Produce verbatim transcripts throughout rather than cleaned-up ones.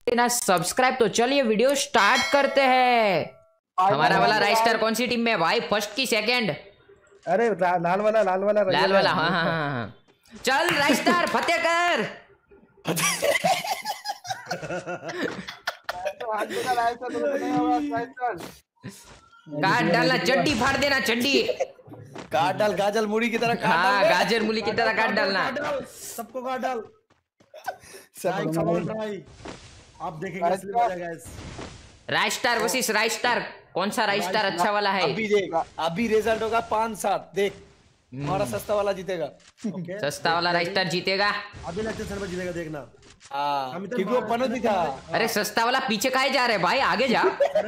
ना सब्सक्राइब। तो चलिए वीडियो स्टार्ट करते हैं। हमारा वाला राइस्टर कौन सी टीम में है भाई? फर्स्ट की सेकंड? अरे लाल वाला लाल वाला लाल वाला। हाँ हाँ हाँ हाँ। चल राइस्टर फतेह कर। काट डालना, चड्डी फाड़ देना, चड्डी काट डाल, गाजर मूली की तरह काट डाल। हाँ गाजर मूली की तरह काट डालना। सबको काट डाल। आप देखेंगे असली मजा गाइस। राइस्टर वर्सेस राइस्टर, कौन सा राइस्टर अच्छा वाला है? अभी देख, अभी रिजल्ट होगा पाँच सात। देख हमारा सस्ता वाला जीतेगा। okay? सस्ता वाला राइस्टर जीतेगा। अभी लगता सर्वर जीतेगा, देखना। हाँ क्योंकि वो पनत भी था। अरे सस्ता वाला पीछे काहे जा रहे भाई? आगे जा।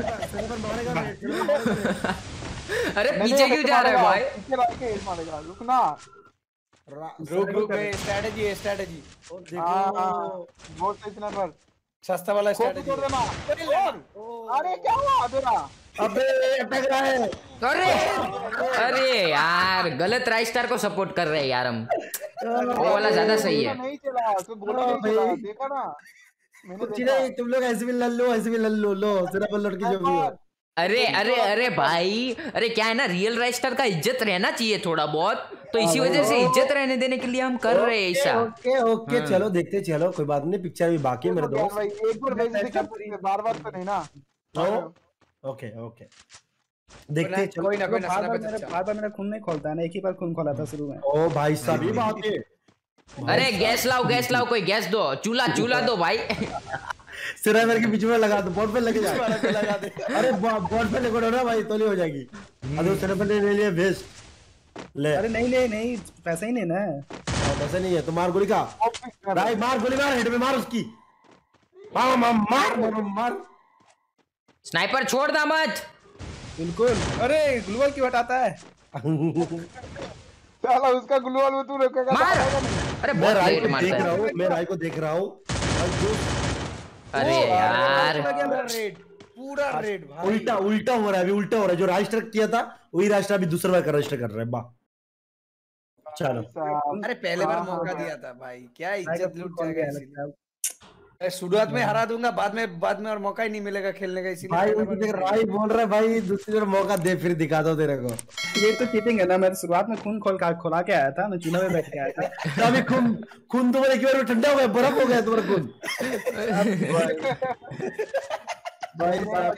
अरे पीछे क्यों जा रहे भाई? रुकना, रुक रुक स्ट्रेटजी है, स्ट्रेटजी। देखो इतना पर सस्ता वाला स्ट्रेटजी। अरे क्या हुआ तेरा? अबे अटक रहा है। अरे अरे यार गलत राइस्टर को सपोर्ट कर रहे हैं यार हम। वो वाला ज्यादा सही है। नहीं चला तो गोला नहीं चला, देखा ना मैंने देखा। तुम लोग ऐसे भी लल्लो, ऐसे भी लल्लो लो, सिर्फ लौट के जो भी हो। अरे अरे अरे भाई, अरे क्या है ना, रियल राइस्टर का इज्जत रहना चाहिए थोड़ा बहुत, तो इसी वजह से इज्जत रहने देने के लिए हम कर रहे हैं ऐसा। ओके ओके चलो देखते चलो, कोई बात नहीं, पिक्चर भी बाकी है मेरे दोस्त। एक बार भेज दे, बार बार तो नहीं ना। ओके ओके देखते चलो। कोई ना कोई ना, बार बार मेरा खून नहीं खोलता है ना, एक ही बार खून खोला था शुरू में। ओ भाई साहब ये बात है। अरे गैस लाओ, गैस लाओ, कोई गैस दो, चूल्हा चूल्हा दो भाई। सिरावर के बीच में लगा दो, बोर्ड पे लगे जा। लगा दे। अरे बोर्ड पे लगो ना भाई, तो नहीं हो जाएगी। अरे सिरावर ने ले लिया बेस्ट। ले अरे नहीं ले नहीं, पैसा ही नहीं ना। पैसा नहीं है तो मार गोली का भाई, मार गोली मार, हेड में मार उसकी। मार मार मार मार। स्नाइपर छोड़ दा मत। बिल्कुल। अरे ग्लूवल क्यों हटाता है? साला उसका ग्लूवल में तू रखेगा। मार। अरे मैं राय को देख रहा हूँ, मैं राय को देख रहा हूँ। अरे यार रेड, पूरा रेड भाई। उल्टा उल्टा हो रहा है अभी, उल्टा हो रहा है। जो राइस्टर किया था वही राइस्टर अभी दूसरा बार का राइस्टर कर रहा है। वाह चलो। अरे पहले बार मौका दिया था भाई, क्या इज्जत लूट जाएगा। शुरुआत में हरा दूंगा, बाद में बाद में और मौका ही नहीं मिलेगा खेलने का, इसीलिए भाई राय बोल रहा है भाई दूसरी बार मौका दे, फिर दिखा दो तेरे को। ये तो चीटिंग है ना। मैं शुरुआत में खून खोल खोला के आया था, मैं चूल्हा में बैठ के आया था। अभी खून खून तुम्हारे एक बार में ठंडा हो गया, बर्फ हो गया तुम्हारा खून। भाई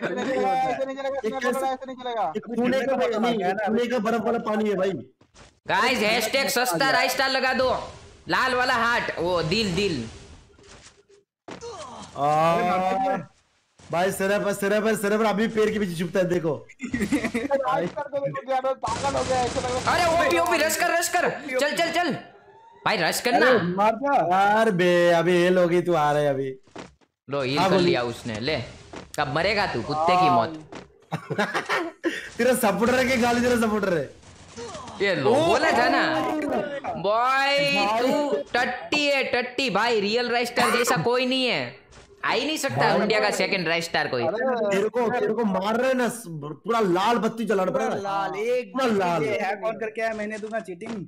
खून का बर्फ वाला पानी है भाई। गाइस हैशटैग सस्ता राइस्टर लगा दो, लाल वाला हार्ट, वो दिल दिल। भाई सिरे पर सिरे पर सिरे पर अभी पैर के पीछे छुपता है, देखो। अरे ओपी ओपी रश कर, रश कर, चल चल चल भाई, रश करना। यार बे अभी हेल हो गई, तू आ रहा है अभी। लो हील कर लिया उसने, ले कब मरेगा तू, कुत्ते की मौत। तेरा सपोर्टर है कि गाली तेरा सपोर्टर है? ये लो बोला था ना बॉय, तू टट्टी है टट्टी भाई, रियल राइस्टर जैसा कोई नहीं है, आ ही नहीं सकता इंडिया का सेकंड राइस्टर कोई। तेरे को तेरे को मार रहे ना, पूरा लाल बत्ती जला रहा है, लाल एक लाल। हैक ऑन करके आया, मैंने दूंगा चीटिंग।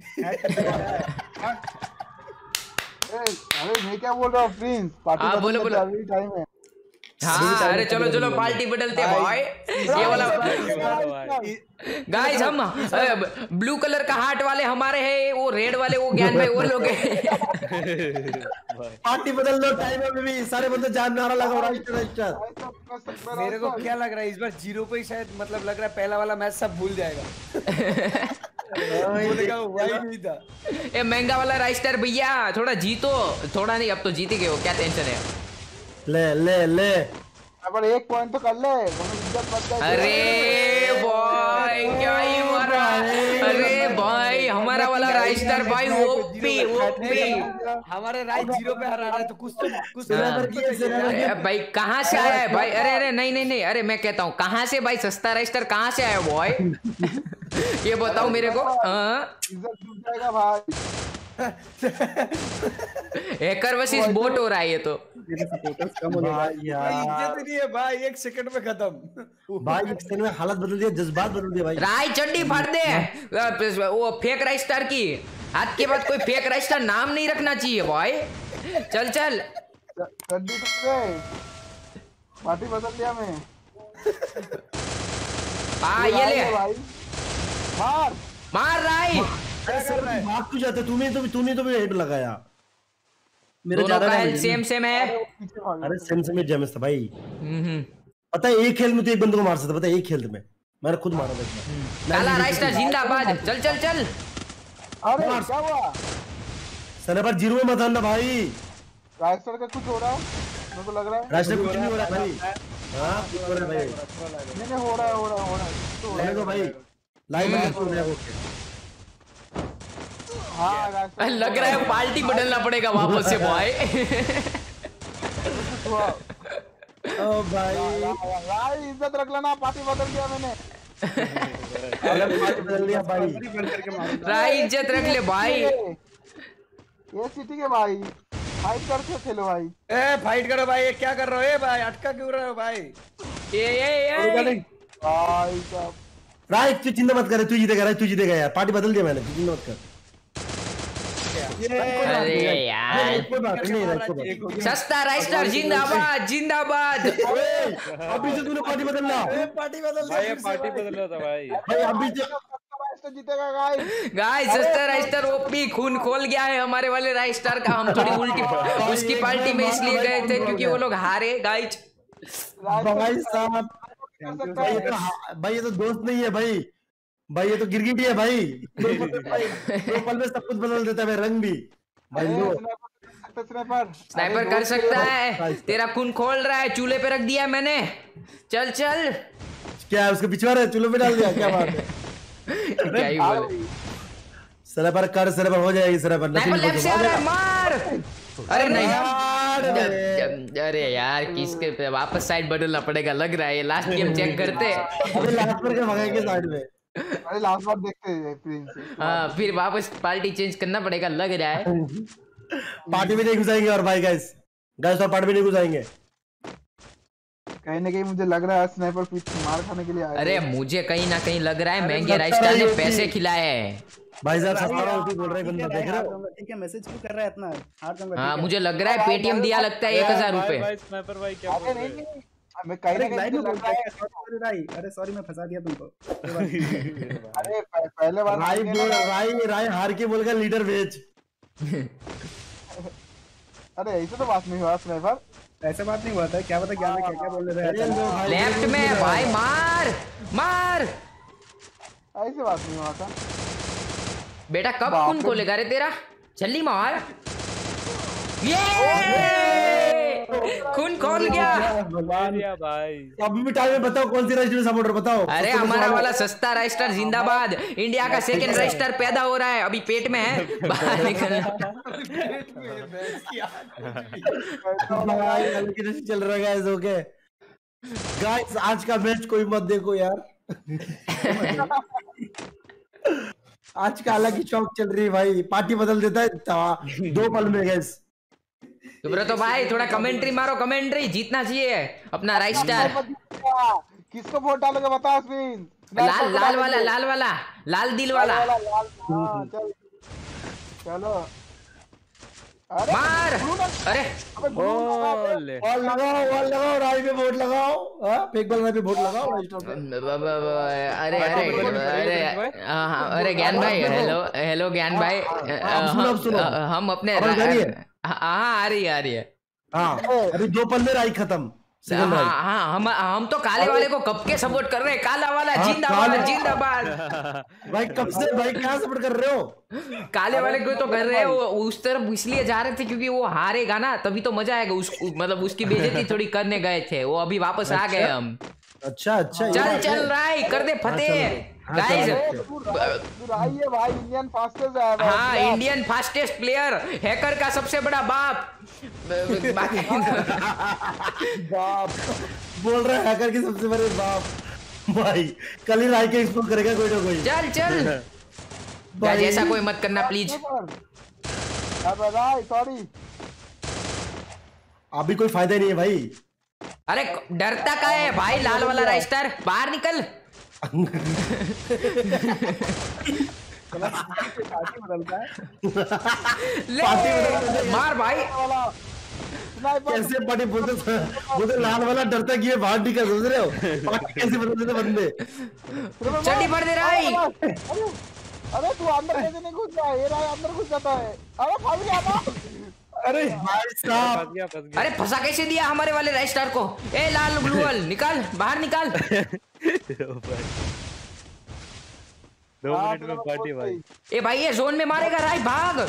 अरे मैं क्या बोल रहा हूँ प्रिंस, पार्टी बोलो बोलो टाइम है। हाँ अरे चलो चलो पार्टी बदलते भाई। ये वाला गाइस, हम ब्लू कलर का हार्ट वाले हमारे हैं, वो रेड वाले वो ज्ञान भाई वो लोग हैं। पार्टी बदल लो, टाइम है भी, सारे बंदे जान नारा लगा रहा है। मेरे को क्या लग रहा है इस बार जीरो पे ही शायद, मतलब लग रहा है पहला वाला मैच सब भूल जाएगा। वही नहीं था। ए महंगा वाला राइस्टर भैया, थोड़ा जीतो, थोड़ा नहीं अब तो जीत गए हो, क्या टेंशन है। ले ले ले अब एक पॉइंट तो कर ले। अरे भाई क्या ही मारा। अरे भाई हमारा वाला राइस्टर भाई ओपी ओपी, हमारे राइट जीरो पे हरा रहा है, तो कुछ तो कुछ भाई कहाँ से आया है भाई? अरे अरे नहीं नहीं नहीं, अरे मैं कहता हूँ कहाँ से भाई, सस्ता राइस्टर कहाँ से आया बॉय? ये बताओ मेरे को। इज्जत डूब जाएगा भाई। हैकर वर्सेस बोट हो रहा है ये तो। कम हो भाई यार, इज्जत नहीं है भाई, एक सेकंड में खत्म भाई, एक सेकंड में हालत बदल दिया, जज्बात बदल दिए भाई। राय चड्डी फाड़ दे वो फेक राइस्टर की। आज के बाद कोई फेक राइस्टर नाम नहीं रखना चाहिए भाई। चल चल चड्डी पार्टी बदल दिया मैं। हाँ ये ले भाई मार मार राई। मार क्यों जाते? तूने तो तूने तो हेड लगाया। मेरे दोनों ज्यादा का हेल्थ सेम सेम है। अरे सेम सेम डैमेज था भाई। हम्म पता है एक खेल में तो एक बंदे को मार सकता, पता है एक खेल में मैंने खुद मारा था। काला राइस्टर जिंदाबाद। चल चल चल। अरे क्या हुआ? स्नाइपर जीरो में मत आना भाई। राइस्टर का कुछ हो रहा है मेरे को लग रहा है। राइस्टर कुछ नहीं हो रहा है भाई। हाँ कुछ हो रहा है भाई। नहीं नहीं हो रहा है हो रहा है हो रहा है तो लेने को भाई लाइव में हो रहा है। हाँ राइस्टर लग रहा है पार्टी बदलना पड़ेगा वापस से बॉय। ओ भाई भाई इज्जत रख लेना। पार्टी बदल दिया मैंने। बदल दिया भाई। राई इज्जत रख ले भाई। ये सिटी के भाई फाइट करके खेलो भाई। ए फाइट करो भाई। क्या कर रहे हो? ए भाई अटका क्यों रहे हो भाई? ये ये ये भाई साहब राइट तू चिंता मत कर। तू जीतेगा राइट, तू जीतेगा यार। पार्टी बदल दिया मैंने, तू चिंता मत कर। अरे यार कोई बात नहीं राइट। सस्ता राइस्टर जिंदाबाद जिंदाबाद। अभी से तूने पार्टी बदलना। पार्टी बदल भाई पार्टी बदल रहा था भाई। भाई अभी से राइस्टर जीतेगा गाइस। गाइस सस्ता राइस्टर ओपी खून खोल गया है हमारे वाले राइस्टर का। हम थोड़ी उल्टी उसकी पार्टी में इसलिए गए थे क्योंकि वो लोग हारे गाइस। भाई साहब भाई ये तो भाई ये तो दोस्त नहीं है भाई। भाई ये तो गिरगिटी है भाई। दो पल में सब कुछ बदल देता है रंग भी भाई। लो स्नाइपर स्नाइपर कर सकता है। तेरा खून खोल रहा है। चूल्हे पे रख दिया मैंने। चल चल। क्या है उसके पिछवाड़े चूल्हे पे डाल दिया? क्या बात है? क्या ही बोले। स्नाइपर कर स्नाइपर हो जाएगी। स्नाइपर स्नाइपर लेफ्ट से आ रहा है मार। अरे नहीं अरे यार किसके पे वापस साइड बदलना पड़ेगा लग रहा है। ये लास्ट गेम चेक करते। अबे लास्ट पर क्या भगाएंगे साइड में? अरे लास्ट बार देखते हैं प्रिंस। हाँ फिर वापस पार्टी चेंज करना पड़ेगा लग रहा है। पार्टी में नहीं घुसाएंगे और भाई गाइस गाइस और पार्टी में नहीं घुसाएंगे। कहीं ना कहीं मुझे लग रहा है स्नाइपर पीछे मार खाने के लिए आया। अरे मुझे कहीं ना कहीं लग रहा है महंगे राइस्टर ने पैसे खिलाए हैं। भाई साहब सस्ता ओपी बोल रहे हैं बंदा देख रहे हो? ठीक है मैसेज क्यों कर रहा है इतना? हार जाऊंगा। हाँ मुझे लग रहा है पेटीएम दिया लगता है एक हजार भाई रुपए। भाई स्नाइपर भाई क्या बोल अरे रहे नहीं हैं? नहीं मैं कहीं ना कहीं मुझे लग रहा है। सॉरी राई। अरे सॉरी मैं फंसा दिया तुमको। अरे पहले बार राई बोल राई राई हार के बोल गया लीडर भेज। अरे ऐसे तो बात नहीं हुआ स्नाइपर। ऐसा बात नहीं हुआ था। क्या पता ज्ञान में क्या क्या बोल रहे थे। लेफ्ट में भाई मार मार। ऐसे बात नहीं हुआ था। बेटा कब खून खोलेगा रे तेरा? जल्दी मार। ये खून खोल गया। दिया भाई। अभी भी टाइम में बताओ कौन सी राइस्टर सपोर्टर बताओ। अरे हमारा वाला सस्ता राइस्टर जिंदाबाद। इंडिया का सेकंड राइस्टर पैदा हो रहा है। अभी पेट में है बाहर निकलना। चल रहा है गाइस। ओके गाइस आज का मैच कोई मत देखो यार। आज का अलग ही शौक चल रही है भाई। पार्टी बदल देता है दो पल में गाइस। तो भाई थोड़ा कमेंट्री मारो। कमेंट्री जीतना चाहिए अपना राइस्टर। किसको वोट डालोगे बताओ स्पिन। लाल लाल वाला लाल वाला लाल दिल वाला। चल चलो मार। अरे बोल बॉल लगाओ बॉल लगाओ राई पे वोट लगाओ। हां फेक बॉल पे वोट लगाओ राइस्टर पे। अरे अरे अरे हाँ अरे ज्ञान भाई हेलो हेलो ज्ञान भाई। सुनो सुनो हम अपने हाँ आ रही है आ रही है। हाँ अभी दो पल में राई खत्म। हाँ हाँ हम हम तो काले वाले को कब के सपोर्ट कर रहे हैं। काला वाला जिंदाबाद जिंदाबाद। भाई कब से भाई क्या सपोर्ट कर रहे हो? काले वाले को तो कर रहे हो। उस तरफ इसलिए जा रहे थे क्योंकि वो हारेगा ना तभी तो मजा आएगा। उस मतलब उसकी बेइज्जती थोड़ी करने गए थे वो। अभी वापस आ गए हम। अच्छा अच्छा चल चल राई कर दे फतेह गाइस। राई है भाई इंडियन फास्टेस्ट है भाई। हाँ इंडियन फास्टेस्ट प्लेयर हैकर का सबसे बड़ा बाप। बाप बोल रहा है हैकर की सबसे बड़े बाप। भाई कल ही राई के एक्सपोज करेगा कोई ना कोई। चल चल गाइस ऐसा कोई मत करना प्लीज। अबे राई सॉरी। अभी कोई फायदा नहीं है भाई। अरे डरता का है भाई? लाल वाला राइस्टर बाहर निकल। पार्टी बदलता है। ले मार भाई। कैसे पार्टी बोलते बोलते लाल वाला डरता कि ये बाहर निकल, समझ रहे हो? पार्टी कैसे बदलते थे बंदे। चड्डी पड़ दे रहा है। अरे तू अंदर कैसे नहीं घुस रहा है? ये रहा अंदर घुस जाता है। अरे फंस गया ना। अरे भाई साहब, फंस गया फंस गया। अरे फंसा कैसे दिया हमारे वाले राइट स्टार को? ए लाल ब्लू वाल निकाल, बाहर निकाल। दो मिनट में पार्टी भाई। ए भाई ये जोन में मारेगा राय, भाग।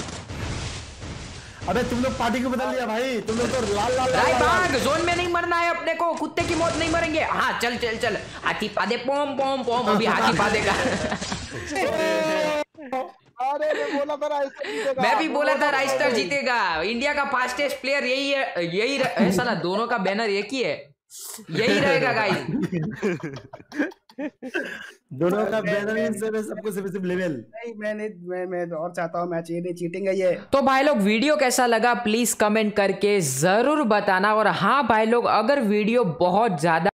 अबे तुम लोग पार्टी को बदल लिया भाई, तुम लोग तो लाल लाल राय लाल भाग, जोन में नहीं मरना है अपने को, कुत्ते की मौत नहीं मरेंगे। हाँ चल चल चल, हाथी पादे पोम पोम पोम, अभी हाथी पादेगा। अरे मैं बोला था राइस्टर जीतेगा। मैं भी बोला था राइस्टर जीतेगा। इंडिया का फास्टेस्ट प्लेयर यही है, यही रह... साला दोनों का बैनर एक ही है, यही रहेगा गाइस। दोनों का बैनर इन से सबको सिर्फ सिर्फ लेवल। नहीं मैं नहीं मैं मैं और चाहता हूँ मैच, ये नहीं चीटिंग है ये। तो भाई लोग वीडियो कैसा लगा प्लीज कमेंट करके जरूर बताना। और हाँ भाई लोग, अगर वीडियो बहुत ज्यादा